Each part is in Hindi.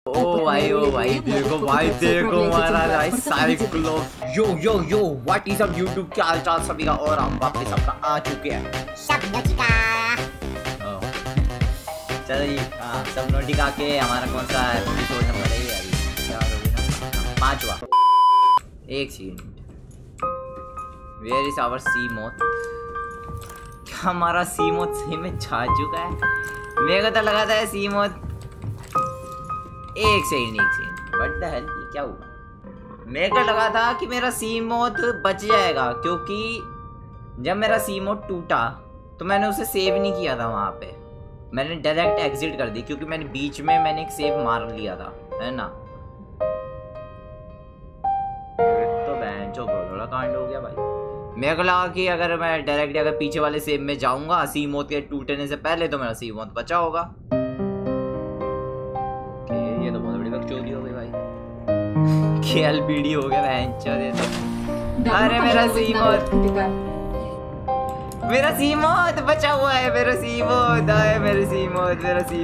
ओ भाई देखो हमारा भाई Cyclo. Yo what is up YouTube, क्या हाल चाल सभी का। और हम वापस अपना आ चुके हैं सब नोटिका। चलो जी सब नोटिका के हमारा कौन सा एपिसोड नंबर है यार, क्या होगा ना 5वां। एक second, where is our seamoth. क्या हमारा सी मोथ सही में छा चुका है? मेरे को तो लगा था सी मोथ। एक सेकंड व्हाट द हेल, ये क्या हुआ? मेरे को लगा था कि मेरा सी मोथ बच जाएगा, क्योंकि जब मेरा सी मोथ टूटा तो मैंने उसे सेव नहीं किया था वहां पे। मैंने डायरेक्ट एग्जिट कर दी, क्योंकि मैंने बीच में एक सेव मार लिया था, है ना। तो बेंचो बड़ा कांड हो गया भाई। मेरे को लगा कि अगर मैं डायरेक्ट अगर पीछे वाले सेव में जाऊंगा सी मोथ के टूटने से पहले, तो मेरा सी मोथ बचा होगा। ये तो बहुत बड़ी बकचोदी हो गई भाई। KLPD हो गया बेंचो। अरे मेरा सी मोथ बचा हुआ है। मेरा सी मोथ आए, मेरा सी मोथ।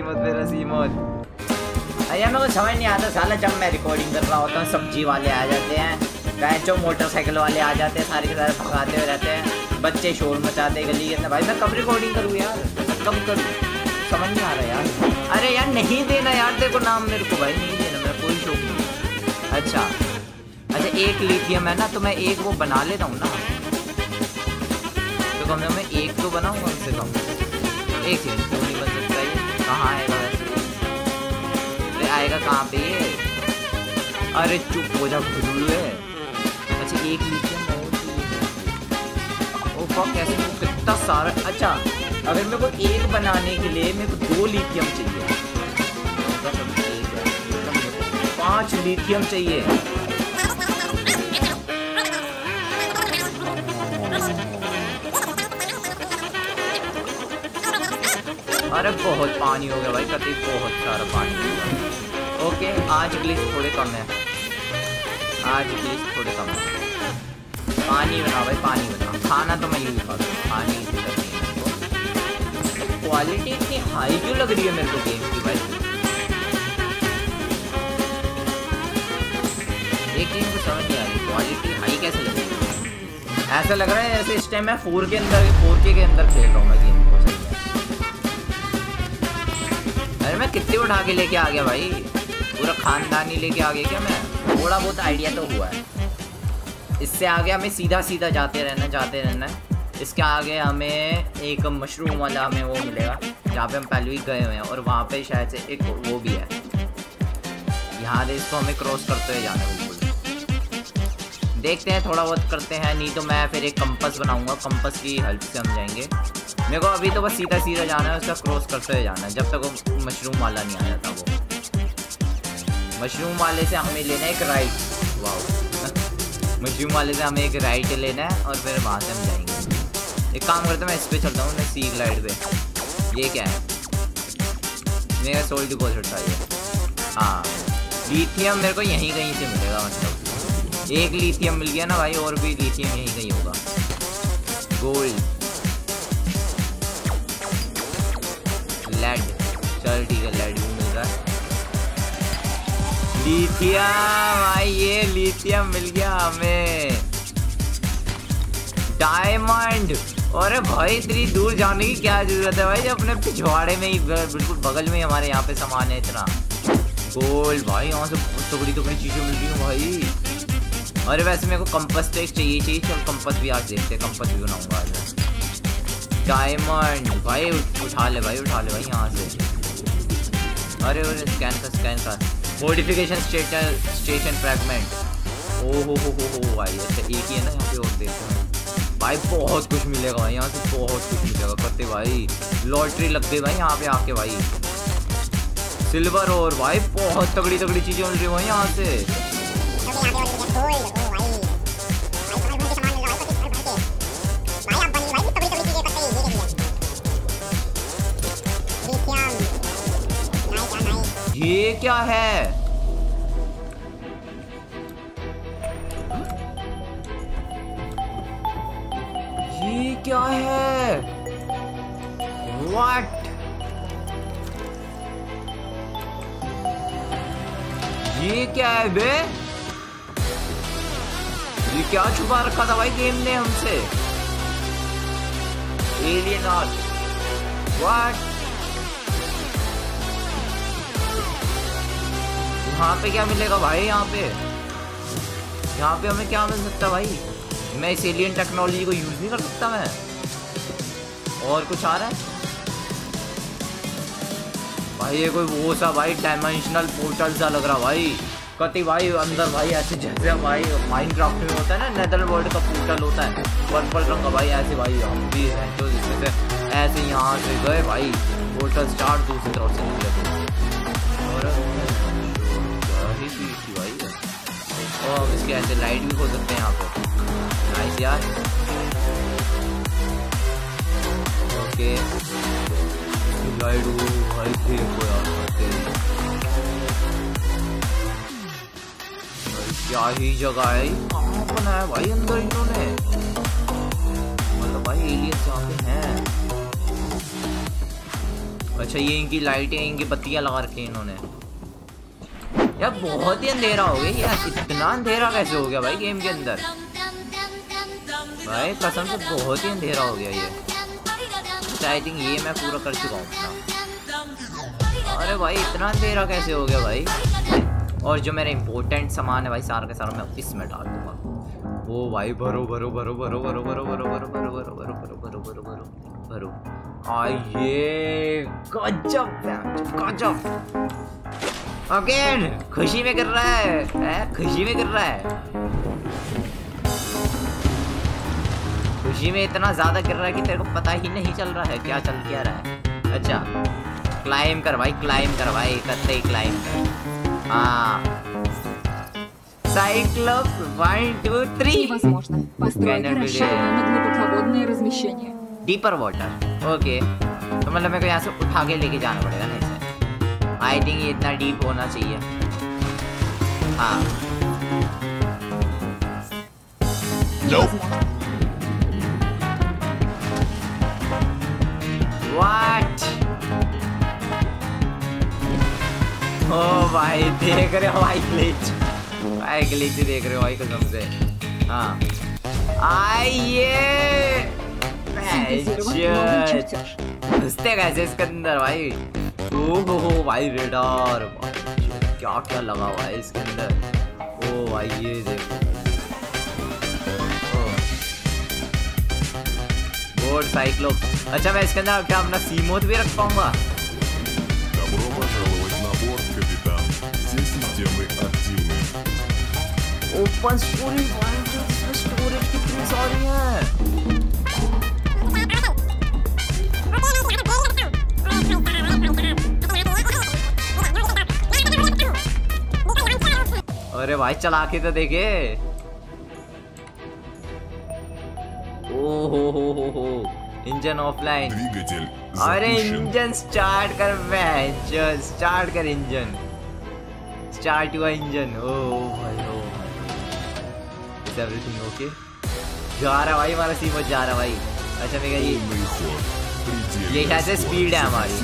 अरे मेरे को समझ नहीं आता साला, जब मैं रिकॉर्डिंग कर रहा होता हूँ सब्जी वाले आ जाते हैं, बेंचो मोटरसाइकिल वाले आ जाते हैं, सारे के सारे भगाते हुए रहते हैं, बच्चे शोर मचाते हैं गली के अंदर। भाई मैं कब रिकॉर्डिंग करूँ यार, कब करूँ, समझ नहीं आ रहा यार। अरे यार नहीं देना यार, देखो नाम मेरे को भाई नहीं देना, मेरा कोई शौक नहीं। अच्छा एक लिथियम है ना, तो मैं एक वो बना लेता हूँ ना, तो कम से कम मैं एक तो बनाऊँ कम से कम। एक सेकंड, क्यों नहीं बन सकता ये? कहाँ आएगा वैसे? अरे आएगा कहाँ पे ये? अरे चुप हो जा खुदू है। अच्छा एक लिथियम ओ फक, कैसे कितना सारा। अच्छा अगर मेरे को एक बनाने के लिए मेरे को 2 लिथियम चाहिए, 5 लिथियम चाहिए। अरे बहुत पानी हो गया भाई, कभी बहुत सारा पानी हो गया। ओके आज ग्लिच थोड़े कम है, पानी बना भाई, पानी बना। खाना तो मैं यूज करता हूँ, पानी क्वालिटी इतनी हाई क्यों लग रही है मेरे को गेम की भाई? एक चीज को समझ नहीं आ रही, क्वालिटी हाई कैसे लग रही है? ऐसा लग रहा है जैसे इस टाइम मैं 4K के अंदर खेल रहा हूँ मैं गेम को। सही है। अरे मैं कितने उठा के लेके आ गया भाई, पूरा खानदान ही लेके आ गया क्या मैं? थोड़ा बहुत आइडिया तो हुआ है। इससे आगे हमें सीधा जाते रहना है। इसके आगे हमें एक मशरूम वाला हमें वो मिलेगा, जहाँ पे हम पहले ही गए हुए हैं, और वहाँ पे शायद से एक वो भी है। यहाँ से इसको हमें क्रॉस करते हुए जाना है बिल्कुल। देखते हैं थोड़ा बहुत करते हैं, नहीं तो मैं फिर एक कंपास बनाऊंगा, कंपास की हेल्प से हम जाएंगे। मेरे को अभी तो बस सीधा जाना है, उसका क्रॉस करते हुए जाना है, जब तक वो मशरूम वाला नहीं आ जाता। वो मशरूम वाले से हमें लेना है एक राइट। वाह मशरूम वाले से हमें एक राइट लेना है, और फिर वहाँ से हम जाएंगे। एक काम करते हैं, मैं इस पे चलता हूँ, मैं सी ग्लाइड पे। ये क्या है? मेरा सोल डिपॉजिट था ये। हाँ लिथियम मेरे को यहीं कहीं से मिलेगा, मतलब एक लिथियम मिल गया ना भाई, और भी लिथियम यहीं कहीं होगा। गोल्ड, लेड, चल ठीक है, लेड भी मिल रहा है। लिथियम भाई, ये लिथियम मिल गया हमें। डायमंड, अरे भाई इतनी दूर जाने की क्या जरूरत है भाई, जब अपने पिछवाड़े में ही बिल्कुल बगल में ही हमारे यहाँ पे सामान है इतना। गोल्ड भाई, यहाँ से बहुत तगड़ी चीजें मिल रही हैं भाई। अरे वैसे मेरे को कंपास तो एक चाहिए। चल कंपास भी आज देखते हैं, कंपास भी बनाऊंगा आज। डायमंड भाई उठा ले भाई यहाँ से। अरे स्कैन का मॉडिफिकेशन स्टेशन फ्रैगमेंट। ओहो भाई, अच्छा एक ही है ना यहाँ पे, और देखते हैं भाई बहुत कुछ मिलेगा भाई, यहाँ से बहुत कुछ मिलेगा। करते भाई लॉटरी लग गई भाई यहाँ पे आके भाई। सिल्वर और भाई बहुत तगड़ी चीजें मिल रही है यहाँ से। ये क्या है? ये क्या है? What? ये क्या है बे? ये क्या छुपा रखा था भाई गेम ने हमसे? Alien art, what? यहाँ पे क्या मिलेगा भाई? यहाँ पे हमें क्या मिल सकता है भाई? मैं इस एलियन टेक्नोलॉजी को यूज नहीं कर सकता मैं? और कुछ आ रहा है भाई? ये कोई वो सा भाई डायमेंशनल पोर्टल सा लग रहा भाई। कति भाई अंदर भाई ऐसे जैसे भाई माइनक्राफ्ट में होता है ना, नेदर वर्ल्ड का पोर्टल होता है पर्पल रंग का भाई, ऐसे भाई हम भी हैं तो जिससे ऐसे यहाँ से गए भाई, पोर्टल स्टार्ट दूसरी तरफ से निकले और भाई। और इसके ऐसे लाइट भी हो सकते हैं यहाँ पे। नाइस यार। ओके लाइट भाई देखो यार क्या ही जगह है, कहाँ बनाया भाई अंदर इन्होंने? मतलब भाई एलियंस यहाँ पे हैं। अच्छा ये इनकी लाइटें, इनकी बत्तियां लगा रखी हैं इन्होंने। यार बहुत ही अंधेरा हो गया यार, इतना अंधेरा कैसे हो गया भाई गेम के अंदर? भाई कसम से बहुत ही अंधेरा हो गया ये। आई थिंक ये मैं पूरा कर चुका हूँ अपना। अरे भाई इतना अंधेरा कैसे हो गया भाई? और जो मेरा इम्पोर्टेंट सामान है भाई सारा का सारा मैं इसमें डाल दूंगा। वो भाई भरो भरो भरो भरो भरो भरो भरो भरो भरो भरो भरो भरो भरो भरो भरो भरो। आइए गजब गजब। अगेन खुशी में कर रहा है, खुशी में कर रहा है, खुशी में इतना ज्यादा गिर रहा है कि तेरे को पता ही नहीं चल रहा है क्या चल क्या रहा है। अच्छा क्लाइम कर भाई, क्लाइम कर भाई, कत्ते क्लाइम कर। हाँ Cyclops 1 2 3 Невозможно. Построить расширенное глубоководное размещение. Deeper water. ओके तो मतलब मेरे को यहाँ से उठा के लेके जाना पड़ेगा ना इसे। आई थिंक ये इतना डीप होना चाहिए। हाँ What? ओ भाई देख रहे हो भाई ग्लिच, भाई ग्लिच देख रहे हो भाई कसम से। हाँ आइए घुसते कैसे इसके अंदर भाई? ओहो भाई रेडार क्या क्या लगा हुआ है इसके अंदर। ओ भाई ये देखो बोर्ड साइक्लोप्स। अच्छा मैं इसके अंदर क्या अपना सीमोथ भी रख पाऊंगा? ओपन स्टोरेज इसमें स्टोरेज कितनी सारी है। अरे भाई चला के तो देखे। हो इंजन ऑफलाइन। अरे इंजन स्टार्ट कर मैं, स्टार्ट कर इंजन, स्टार्ट हुआ इंजन। ओ भाई ओ इज एवरीथिंग ओके? जा रहा भाई हमारा सीमोथ जा रहा भाई। अच्छा मैं ये कैसे स्पीड है हमारी?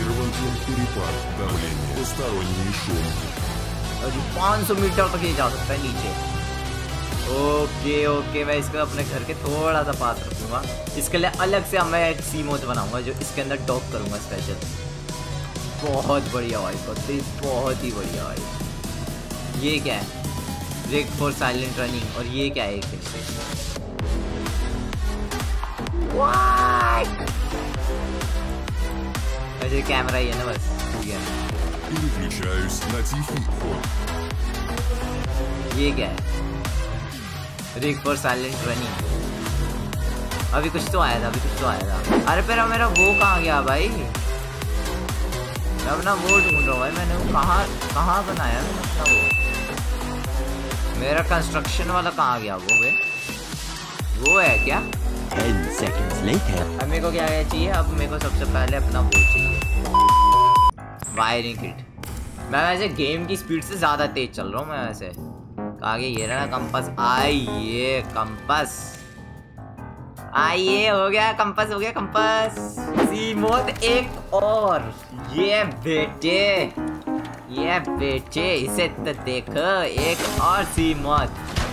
अभी 500 मीटर तक ये जा सकता है नीचे। ओके ओके मैं इसको अपने घर के थोड़ा सा पास रखूंगा। इसके लिए अलग से मैं एक सीमोथ बनाऊंगा जो इसके अंदर डॉक करूंगा स्पेशल। बहुत बढ़िया भाई, बहुत ही बढ़िया भाई। ये क्या है? Break for silent running. और ये क्या है? एक अच्छा कैमरा ही है ना बस। ये क्या है? Break for silent running. अभी कुछ तो आया था, अभी कुछ तो आया था। अरे पर मेरा वो कहाँ गया भाई? मैं अपना वो ढूंढ रहा हूँ भाई। मैंने वो कहाँ बनाया मैंने अपना वो? मेरा कंस्ट्रक्शन वाला कहाँ गया? वो है क्या? 10 seconds later. अब मेरे को क्या चाहिए? अब मेरे को सबसे पहले अपना वो चाहिए, वायरिंग किट। मैं वैसे गेम की स्पीड से ज़्यादा तेज चल रहा हूँ मैं वैसे। आगे ये रहा कंपास। आइए कंपास, आइए हो गया कंपास, हो गया कंपास। सीमोथ एक और ये बेटे ये बेटे इसे तो देखो, एक और सी मौत।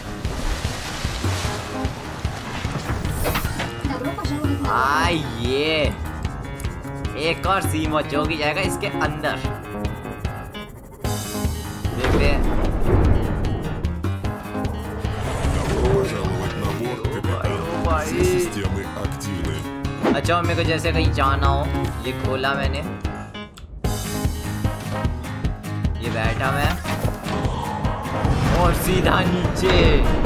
ये एक और सी मौत जो कि जाएगा इसके अंदर। देखते हैं। अच्छा मेरे को जैसे कहीं जाना हो, ये खोला मैंने, ये बैठा मैं और सीधा नीचे।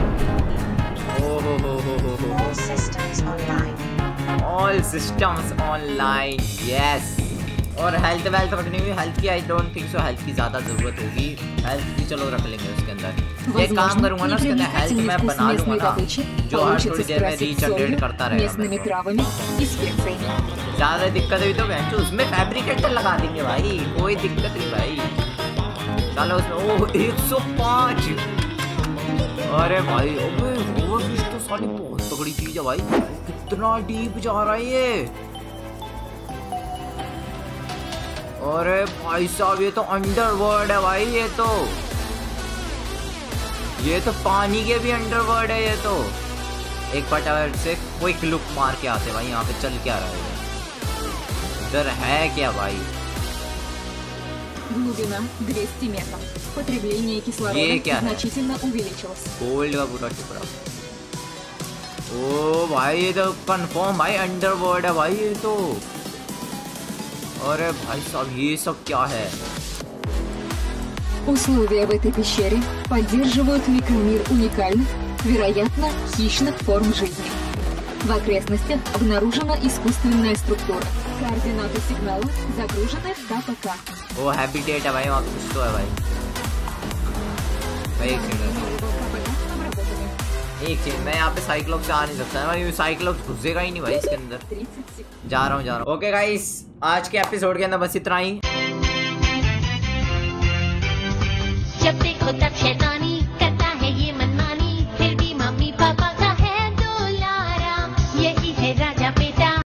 All systems online, yes. और हेल्थ वेल्थ रखनी हुई, हेल्थ की I don't think so health की ज्यादा जरूरत होगी। हेल्थ की चलो रख लेंगे उसके अंदर। ये काम करूंगा ना उसके अंदर, हेल्थ मैं बना लूंगा ना, जो हर थोड़ी देर में रीच अपडेट करता रहेगा। ज्यादा दिक्कत हुई तो मैं उसमें फैब्रिकेटर लगा देंगे भाई, कोई दिक्कत नहीं भाई। चलो उसमें ओह 105। अरे भाई ओवरफिश तो साली बहुत तगड़ी चीज है भाई, कितना डीप जा रहा है ये। अरे भाई साहब ये तो अंडरवर्ल्ड है भाई, ये तो पानी के भी अंडरवर्ल्ड है ये तो। एक फटाफट से क्विक लुक मार के आते भाई, यहाँ पे चल क्या रहा है, इधर है क्या भाई। Глубина 200 метров. Потребление кислорода значительно увеличилось. गोल्ड का पूरा टुकड़ा। ओ भाई ये तो कंफर्म भाई अंडरवर्ल्ड है भाई ये तो। अरे भाई साहब ये सब क्या है। Условия в этой пещере поддерживают микромир уникальных, вероятно, хищных форм жизни. В окрестностях обнаружена искусственная структура. Координаты сигнала загружены в КПК. वो हैबिटेट है भाई, वहाँ कुछ तो है भाई। एक चीज मैं यहाँ पे साइक्लोप से आ नहीं सकता भाई, साइक्लोप घुसेगा ही नहीं भाई इसके अंदर। जा रहा हूँ। ओके गाइस, आज के एपिसोड के अंदर बस इतना ही। जब देखो तब शैतानी